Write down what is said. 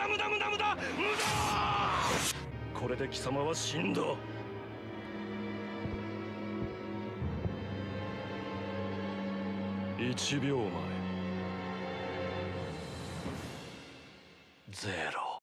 駄無駄無駄無駄無駄。これで貴様は死んだ。1秒前。0。